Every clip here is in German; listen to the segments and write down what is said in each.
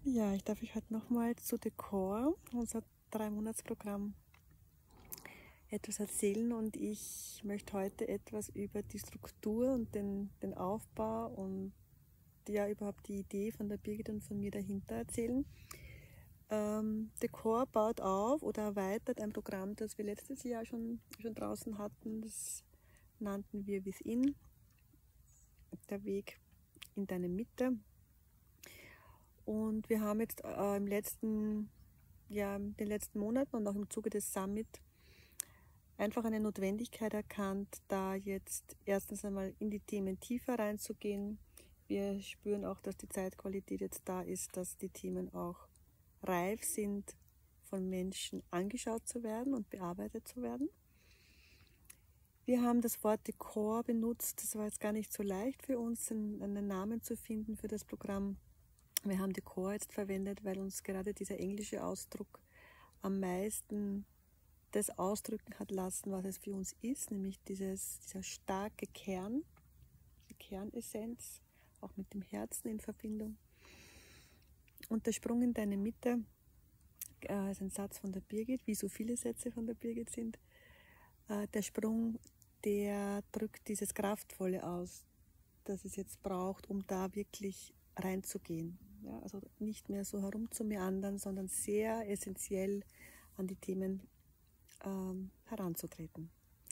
Ja, ich darf euch heute nochmal zu The Core, unser 3-Monats-Programm, etwas erzählen, und ich möchte heute etwas über die Struktur und den Aufbau und ja überhaupt die Idee von der Birgit und von mir dahinter erzählen. The Core baut auf oder erweitert ein Programm, das wir letztes Jahr schon draußen hatten. Das nannten wir Within, der Weg in deine Mitte. Und wir haben jetzt in den letzten Monaten und auch im Zuge des Summit einfach eine Notwendigkeit erkannt, da jetzt erstens einmal in die Themen tiefer reinzugehen. Wir spüren auch, dass die Zeitqualität jetzt da ist, dass die Themen auch reif sind, von Menschen angeschaut zu werden und bearbeitet zu werden. Wir haben das Wort Core benutzt. Das war jetzt gar nicht so leicht für uns, einen Namen zu finden für das Programm. Wir haben Core jetzt verwendet, weil uns gerade dieser englische Ausdruck am meisten das ausdrücken hat lassen, was es für uns ist, nämlich dieser starke Kern, die Kernessenz, auch mit dem Herzen in Verbindung. Und der Sprung in deine Mitte ist ein Satz von der Birgit, wie so viele Sätze von der Birgit sind. Der Sprung, der drückt dieses Kraftvolle aus, das es jetzt braucht, um da wirklich reinzugehen. Ja, also nicht mehr so herumzumeandern, sondern sehr essentiell an die Themen heranzutreten.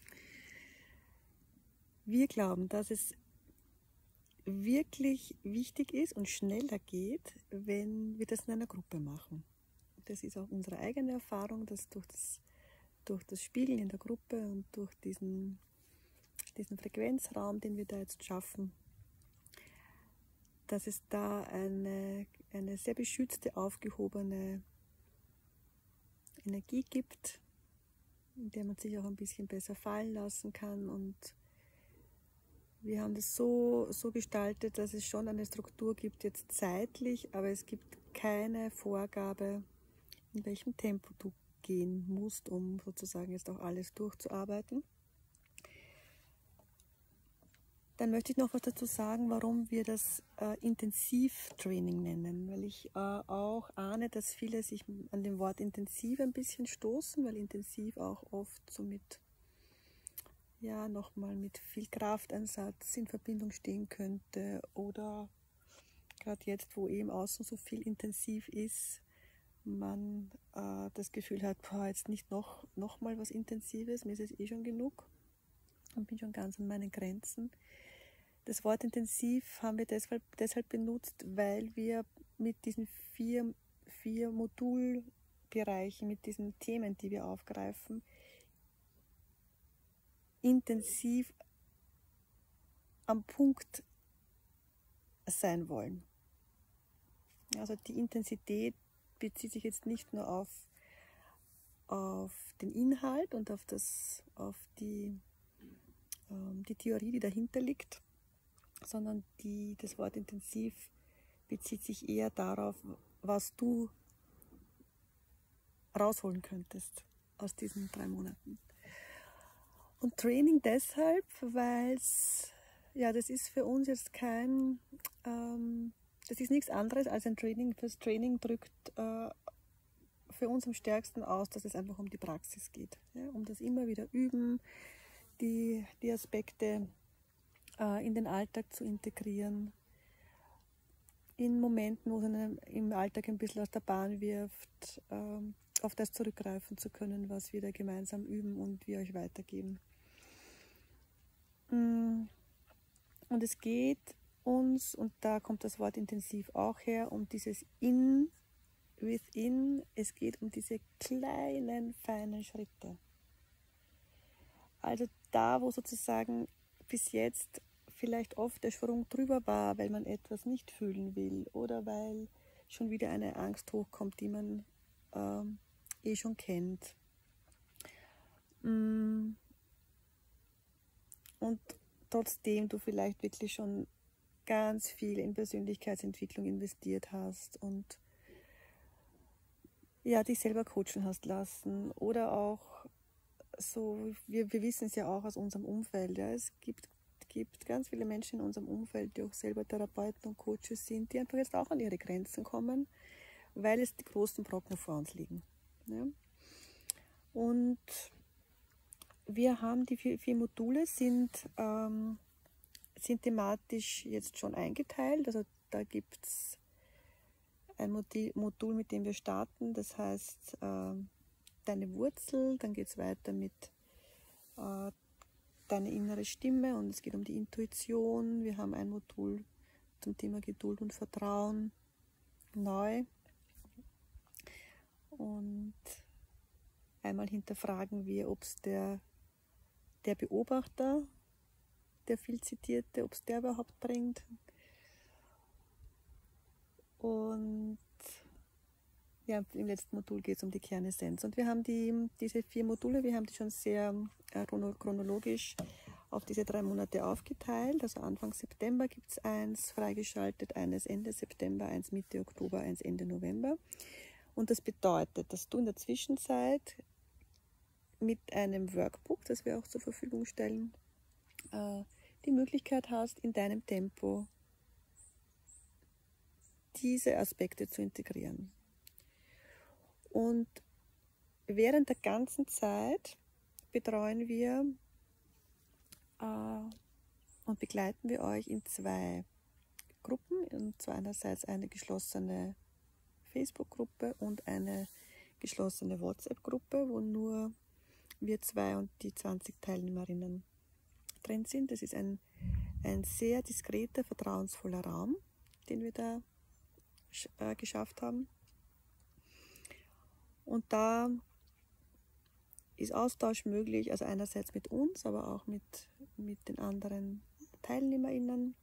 Wir glauben, dass es wirklich wichtig ist und schneller geht, wenn wir das in einer Gruppe machen. Das ist auch unsere eigene Erfahrung, dass durch das Spiegeln in der Gruppe und durch diesen Frequenzraum, den wir da jetzt schaffen, dass es da eine sehr beschützte, aufgehobene Energie gibt, in der man sich auch ein bisschen besser fallen lassen kann. Und wir haben das so gestaltet, dass es schon eine Struktur gibt, jetzt zeitlich, aber es gibt keine Vorgabe, in welchem Tempo du gehen musst, um sozusagen jetzt auch alles durchzuarbeiten. Dann möchte ich noch was dazu sagen, warum wir das Intensivtraining nennen, weil ich auch ahne, dass viele sich an dem Wort intensiv ein bisschen stoßen, weil intensiv auch oft so nochmal mit viel Krafteinsatz in Verbindung stehen könnte, oder gerade jetzt, wo eben außen so viel intensiv ist, man das Gefühl hat, jetzt nicht noch mal was Intensives, mir ist es schon genug und bin schon ganz an meinen Grenzen. Das Wort intensiv haben wir deshalb benutzt, weil wir mit diesen vier Modulbereichen, mit diesen Themen, die wir aufgreifen, intensiv am Punkt sein wollen. Also die Intensität bezieht sich jetzt nicht nur auf den Inhalt und auf die Theorie, die dahinter liegt, sondern das Wort intensiv bezieht sich eher darauf, was du rausholen könntest aus diesen 3 Monaten. Und Training deshalb, weil das ist für uns jetzt das ist nichts anderes als ein Training. Das Training drückt für uns am stärksten aus, dass es einfach um die Praxis geht, ja, um das immer wieder üben, die Aspekte in den Alltag zu integrieren, in Momenten, wo es einen im Alltag ein bisschen aus der Bahn wirft, auf das zurückgreifen zu können, was wir da gemeinsam üben und wir euch weitergeben. Und es geht uns, und da kommt das Wort intensiv auch her, um dieses Within, es geht um diese kleinen, feinen Schritte. Also da, wo sozusagen bis jetzt vielleicht oft der Sprung drüber war, weil man etwas nicht fühlen will oder weil schon wieder eine Angst hochkommt, die man schon kennt. Und trotzdem du vielleicht wirklich schon ganz viel in Persönlichkeitsentwicklung investiert hast und dich selber coachen hast lassen, oder auch so, wir wissen es ja auch aus unserem Umfeld, ja, es gibt ganz viele Menschen in unserem Umfeld, die auch selber Therapeuten und Coaches sind, die einfach jetzt auch an ihre Grenzen kommen, weil es die großen Brocken vor uns liegen. Ja? Und wir haben die vier Module sind thematisch jetzt schon eingeteilt. Also da gibt es ein Modul, mit dem wir starten, das heißt deine Wurzel, dann geht es weiter mit deine innere Stimme und es geht um die Intuition. Wir haben ein Modul zum Thema Geduld und Vertrauen, neu. Und einmal hinterfragen wir, ob es der Beobachter, der viel zitierte, ob es der überhaupt bringt. Und ja, im letzten Modul geht es um die Kernessenz. Und wir haben diese 4 Module, wir haben die schon sehr chronologisch auf diese 3 Monate aufgeteilt. Also Anfang September gibt es eins freigeschaltet, eines Ende September, eins Mitte Oktober, eins Ende November. Und das bedeutet, dass du in der Zwischenzeit mit einem Workbook, das wir auch zur Verfügung stellen, die Möglichkeit hast, in deinem Tempo diese Aspekte zu integrieren. Und während der ganzen Zeit betreuen wir und begleiten wir euch in 2 Gruppen, und zwar einerseits eine geschlossene Facebook-Gruppe und eine geschlossene WhatsApp-Gruppe, wo nur wir 2 und die 20 Teilnehmerinnen drin sind. Das ist ein sehr diskreter, vertrauensvoller Raum, den wir da geschafft haben. Und da ist Austausch möglich, also einerseits mit uns, aber auch mit den anderen TeilnehmerInnen.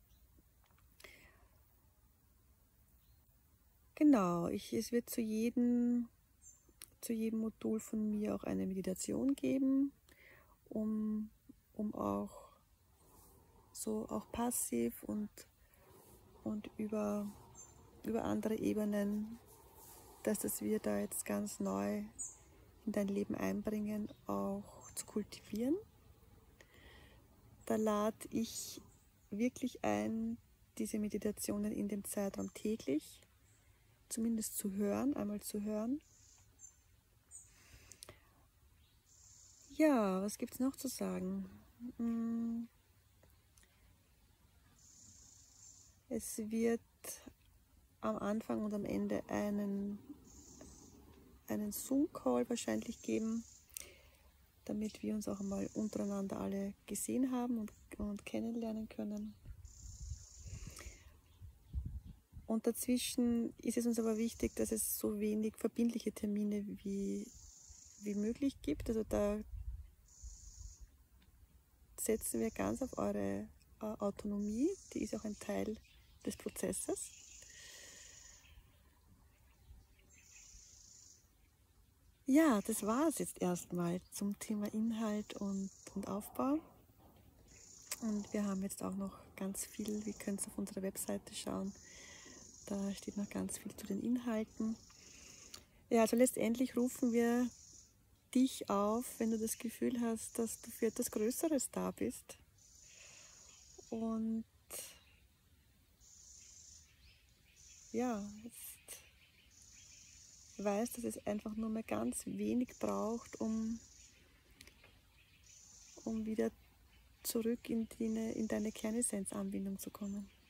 Genau, es wird zu jedem Modul von mir auch eine Meditation geben, um auch so auch passiv und über andere Ebenen, dass wir da jetzt ganz neu in dein Leben einbringen, auch zu kultivieren. Da lade ich wirklich ein, diese Meditationen in dem Zeitraum täglich, zumindest zu hören, einmal zu hören. Ja, was gibt es noch zu sagen? Es wird am Anfang und am Ende einen Zoom-Call wahrscheinlich geben, damit wir uns auch einmal untereinander alle gesehen haben und kennenlernen können. Und dazwischen ist es uns aber wichtig, dass es so wenig verbindliche Termine wie möglich gibt. Also da setzen wir ganz auf eure Autonomie, die ist auch ein Teil des Prozesses. Ja, das war es jetzt erstmal zum Thema Inhalt und Aufbau. Und wir haben jetzt auch noch ganz viel, ihr könnt auf unserer Webseite schauen, da steht noch ganz viel zu den Inhalten. Ja, also letztendlich rufen wir dich auf, wenn du das Gefühl hast, dass du für etwas Größeres da bist. Und ja, jetzt weißt, dass es einfach nur mehr ganz wenig braucht, um wieder zurück in deine Kernessenz-Anbindung zu kommen.